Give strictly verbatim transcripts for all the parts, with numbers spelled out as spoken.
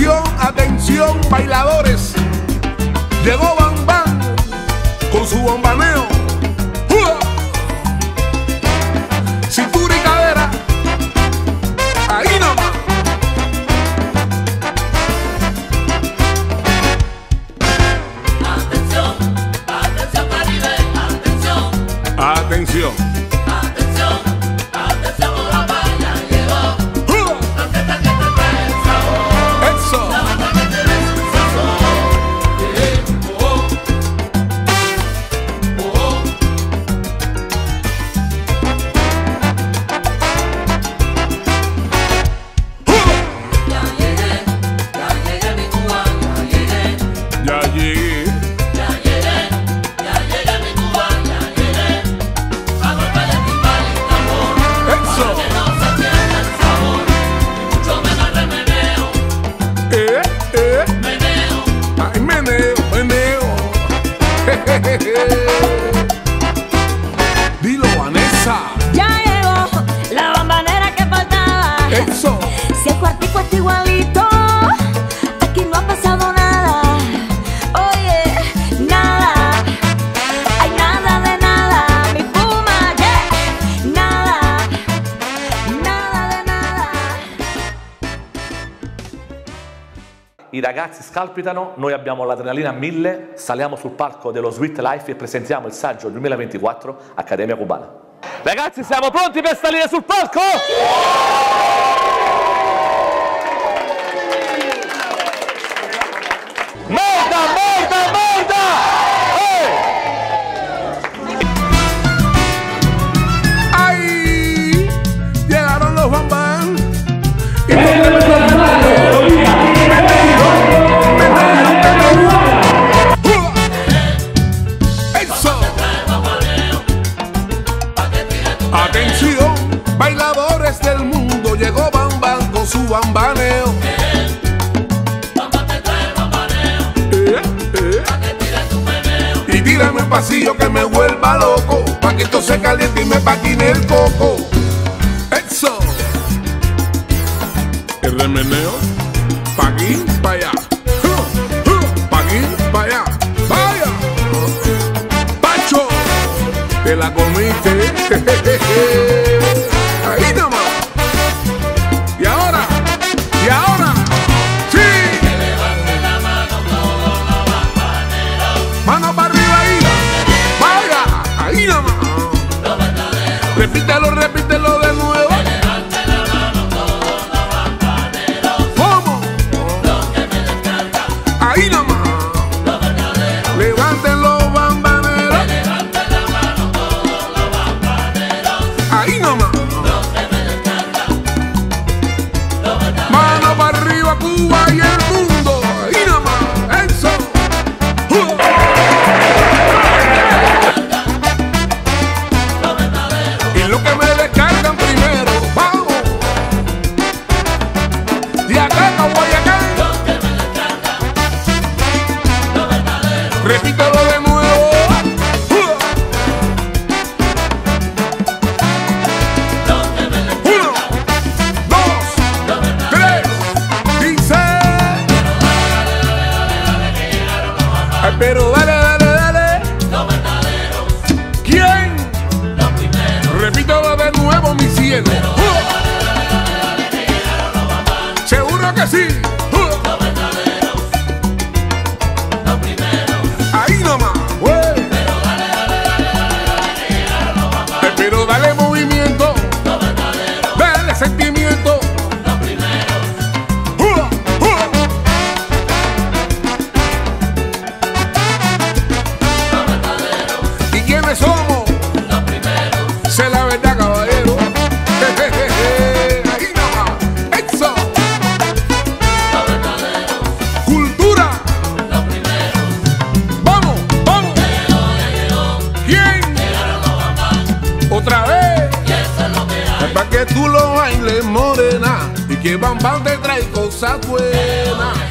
Atención, atención, bailadores. Llegó Bam Bam con su bombaneo. ¡Uah! Cintura y cadera. Ahí nomás. Atención, atención Caribe, atención. Atención. Atención, atención, Europa ya llegó. ¡Uah! La fiesta que te trae el sabor. Eso. La banda que te da el sazón. Eh, oh, oh. Oh, oh. Ya llegué, ya llegué a mi Cuba, ya llegué. Ya llegué. Ya llegué, ya llegué a mi Cuba, ya llegué. A golpe de timbal y tambor. Eso. Para que no se pierda el sabor. Y mucho menos de meneo, Eh, eh. meneo. Ay, meneo, meneo. Dilo, Vanessa. Ya llegó la bambanera que faltaba. Eso. Si el cuartico está igualito, aquí no ha pasado nada. Oye, nada, hay nada de nada. Mi Puma, yeah, nada, nada de nada. I ragazzi scalpitano, noi abbiamo l'adrenalina a mille, saliamo sul palco dello Sweet Life e presentiamo il saggio duemilaventiquattro Accademia Cubana. Ragazzi, siamo pronti per salire sul palco? Merda, merda, merda! Eh! ¡Ay! Llegaron los Bam Bam. Y eso. Atención, bailadores del mundo. Llegó Bam Bam con su bambaneo. Eh, eh. Y tírame el pasillo que me vuelva loco, pa' que esto se caliente y me patine el coco. Eso. El remeneo, pa' aquí, pa' allá. Uh, uh, pa' aquí, pa' allá. Vaya. Pacho, te la comiste. Ahí nomás. Y ahora, y ahora, sí. Mano para arriba ahí. Vaya, ahí nomás. Repítelo, repítelo de nuevo. ¿Cómo? Ahí nomás. Levanten los bambaneros. Ahí nomás. Mano para arriba, Cuba y el mundo. Ahí nomás. Eso. Uh. Y lo que me descargan primero, vamos. De acá a Guayacán. Repítelo de nuevo. Uh. Uno, dos, tres, dice. Ay, pero dale, dale, dale. ¿Quién? Repítelo de nuevo, mi cielo. Uh. Seguro que sí. Uh. Ahí nomás, güey. Pero dale movimiento. Dale sentimiento. Uh, uh. ¿Y quiénes somos? Sé la verdad, caballero. Ahí nomás. Eso. Cultura. Vamos, vamos. ¿Quién? Otra vez. Para que tú lo bailes, morena. Y que Bam Bam te trae cosas buenas.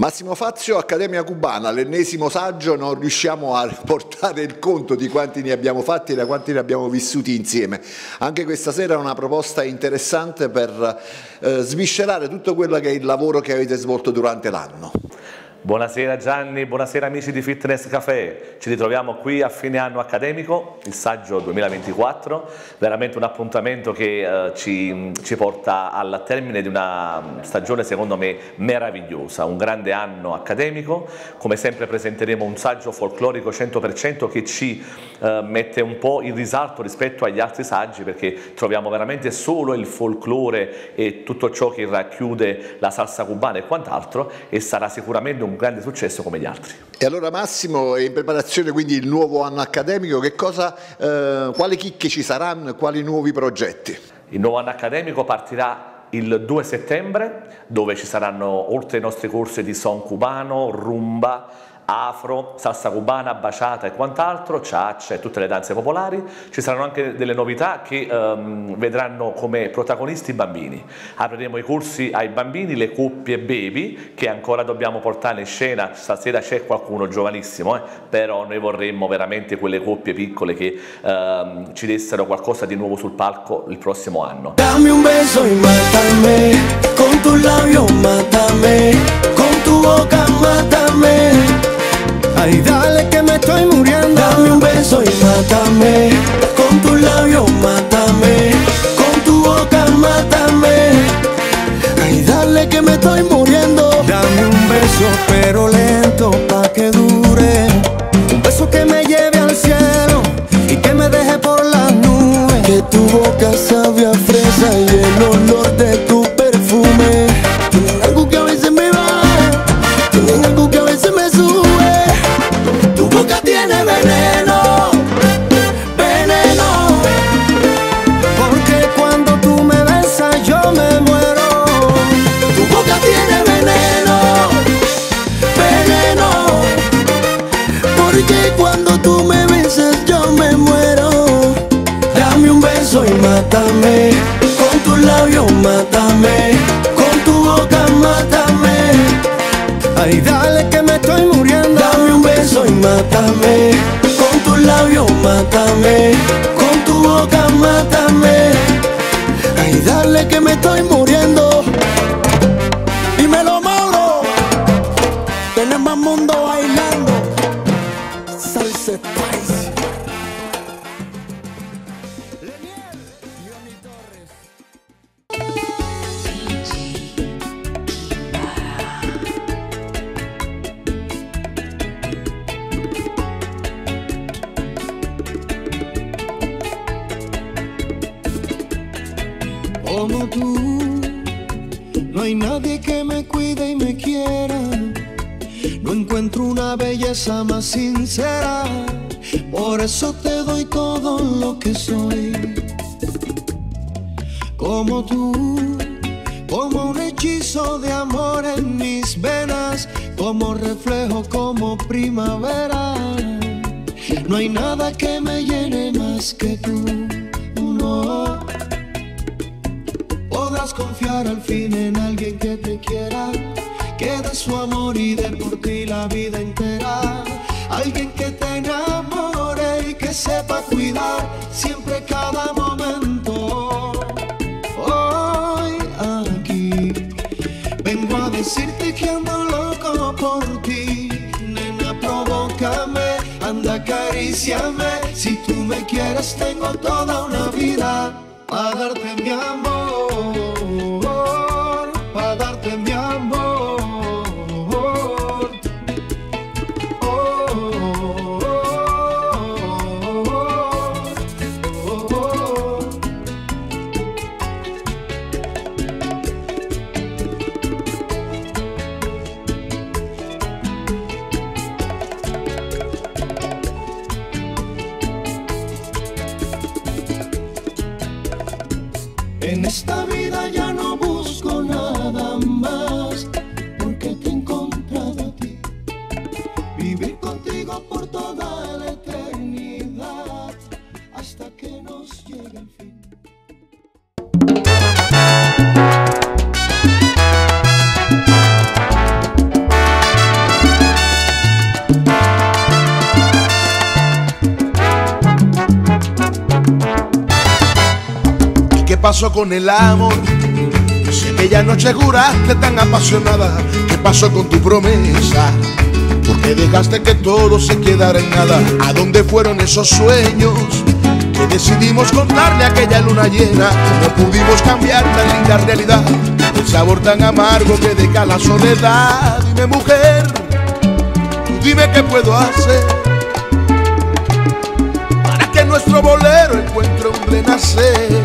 Massimo Fazio, Accademia Cubana, l'ennesimo saggio, non riusciamo a portare il conto di quanti ne abbiamo fatti e da quanti ne abbiamo vissuti insieme. Anche questa sera è una proposta interessante per eh, sviscerare tutto quello che è il lavoro che avete svolto durante l'anno. Buonasera Gianni, buonasera amici di Fitness Café, ci ritroviamo qui a fine anno accademico, il saggio duemilaventiquattro, veramente un appuntamento che eh, ci, ci porta al termine di una stagione secondo me meravigliosa, un grande anno accademico. Come sempre presenteremo un saggio folclorico cento per cento che ci eh, mette un po' in risalto rispetto agli altri saggi, perché troviamo veramente solo il folklore e tutto ciò che racchiude la salsa cubana e quant'altro, e sarà sicuramente un grande successo come gli altri. E allora Massimo, è in preparazione quindi il nuovo anno accademico, che cosa, eh, quali chicche ci saranno, quali nuovi progetti? Il nuovo anno accademico partirà il due settembre, dove ci saranno, oltre ai nostri corsi di son cubano, rumba, afro, salsa cubana, baciata e quant'altro, ciaccia e tutte le danze popolari, ci saranno anche delle novità che um, vedranno come protagonisti i bambini. Apriremo i corsi ai bambini, le coppie baby, che ancora dobbiamo portare in scena. Stasera c'è qualcuno giovanissimo, eh? Però noi vorremmo veramente quelle coppie piccole che um, ci dessero qualcosa di nuovo sul palco il prossimo anno. Dammi un beso y mátame, con tu labio mátame, con tu boca mátame. Ay, dale que me estoy muriendo. Dame un beso y mátame, con tu labio mátame, con tu boca mátame. Ay, dale que me estoy muriendo. Dame un beso pero lento pa' que dure, un beso que me lleve al cielo y que me deje por las nubes. Que tu boca sabe a fresa y el olor de tu perfume tienen algo que a veces me baja, tienen algo que a veces me sube. Tu boca tiene veneno, veneno, porque cuando tú me besas yo me muero. Tu boca tiene veneno, veneno, porque cuando tú me besas yo me muero. Dame un beso y mátame, con tus labios mátame, con tu boca mátame. Ay, dale que me estoy muriendo. Dame un beso y mátame, con tus labios mátame, con tu boca mátame. Ay, dale que me estoy muriendo. Dímelo, Mauro, tenemos mundo bailando salsa spice. Como tú, no hay nadie que me cuide y me quiera. No encuentro una belleza más sincera. Por eso te doy todo lo que soy. Como tú, como un hechizo de amor en mis venas, como reflejo, como primavera. No hay nada que me llene más que tú, no. Podrás confiar al fin en alguien que te quiera, que dé su amor y dé por ti la vida entera. Alguien que te enamore y que sepa cuidar siempre cada momento. Hoy aquí vengo a decirte que ando loco por ti. Nena, provócame, anda, acaríciame. Si tú me quieres tengo toda una vida para darte mi amor, para darte mi amor. Oh, oh, oh, oh, oh. En esta vida ya no busco nada más, porque te he encontrado a ti. Vivir contigo por toda la eternidad, hasta que nos llegue el fin. ¿qué pasó con el amor? Si aquella noche juraste tan apasionada, ¿qué pasó con tu promesa? ¿Por qué dejaste que todo se quedara en nada? ¿A dónde fueron esos sueños que decidimos contarle a aquella luna llena? ¿Cómo pudimos cambiar tan linda realidad? El sabor tan amargo que deja la soledad. Dime, mujer, tú dime qué puedo hacer para que nuestro bolero encuentre un renacer.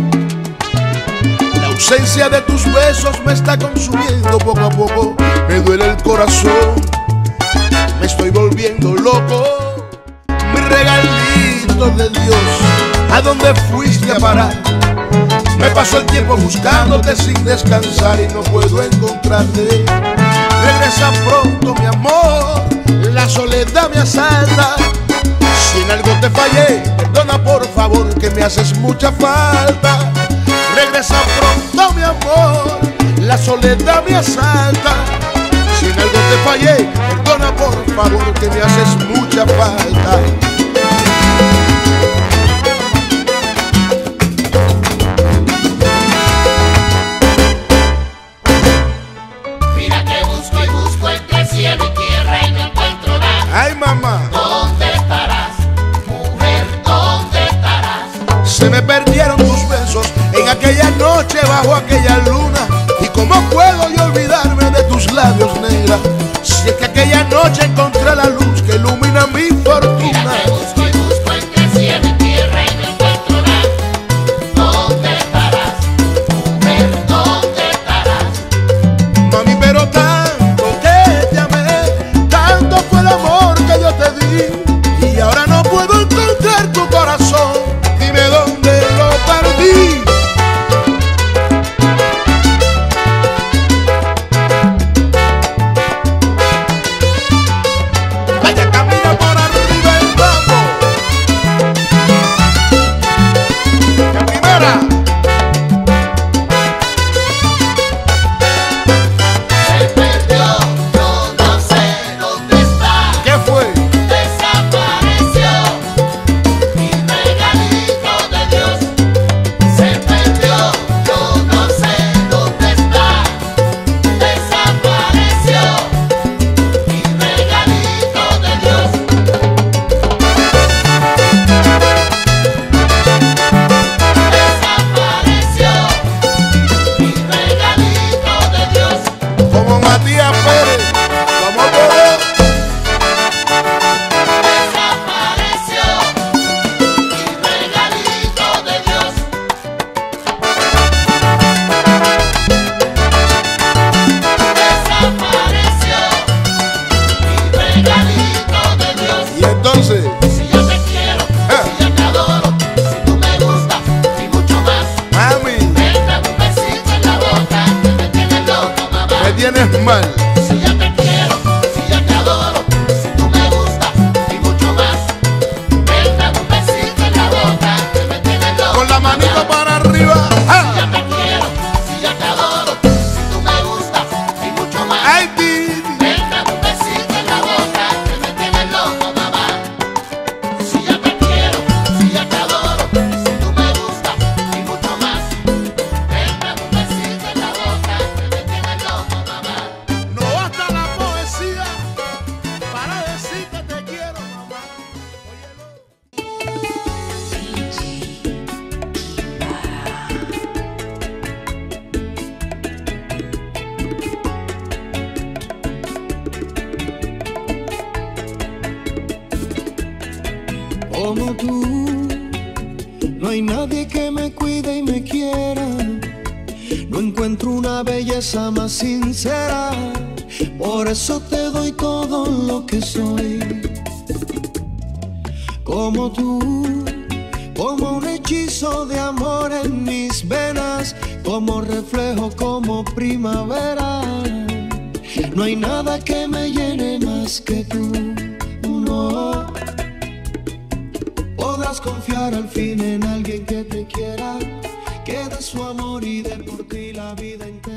La ausencia de tus besos me está consumiendo poco a poco. Me duele el corazón, me estoy volviendo loco. Mi regalito de Dios, ¿a dónde fuiste a parar? Me paso el tiempo buscándote sin descansar y no puedo encontrarte. Regresa pronto, mi amor, la soledad me asalta. Si en algo te fallé, perdona por favor, que me haces mucha falta. Regresa pronto, mi amor, la soledad me asalta. Si en algo te fallé, perdona por favor, que me haces mucha falta. Mira que busco y busco entre cielo y tierra y no encuentro nada. Ay, mamá, ¿Dónde estarás, mujer? ¿Dónde estarás? se me perdieron tus besos en aquella noche bajo aquella luna. ¿Y cómo puedo yo olvidarme de tus labios, negra? Si es que aquella noche encontré la luz que ilumina mi Mira fortuna. que busco y busco entre cielo y tierra y no encuentro nada. ¿Dónde estarás, mujer? ¿Dónde estarás? Mami, pero tanto que te amé, tanto fue el amor que yo te di, y ahora no puedo encontrar tu corazón. Dime dónde lo perdí. Vaya, camina por arriba el mambo. La primera. Se perdió, yo no sé dónde está. ¿Qué fue? Desapareció mi regalito de Dios. Se perdió, yo no sé dónde está. Desapareció mi regalito de Dios. Desapareció mi regalito de Dios. Como Matías Pérez, como todo. Desapareció mi regalito de Dios. Desapareció mi regalito de Dios. Y entonces, Si yo te quiero, si yo te adoro, si tú me gustas y mucho más, mami, venga un besito en la boca que me tienes loco, mamá. me tienes mal. Si yo te quiero, si yo te adoro, si tú me gustas y mucho más, venga un besito en la boca que me tienes loco. Con la manito mamá. para arriba. Si ¡Ah! yo te quiero, si yo te adoro, si tú me gustas y mucho más, ¡Ay, Didi! venga un besito en la boca que me tienes loco, mamá. Si yo te quiero, si yo te adoro, si tú me gustas y mucho más, venga un besito en la boca que me tienes loco, mamá. No basta la poesía para decir que te quiero, mamá. Como tú, no hay nadie que me cuide y me quiera. No encuentro una belleza más sincera. Por eso te doy todo lo que soy. Como tú, como un hechizo de amor en mis venas, como reflejo, como primavera. No hay nada que me llene más que tú, no. Podrás confiar al fin en alguien que te quiera, que de su amor y de por ti la vida entera.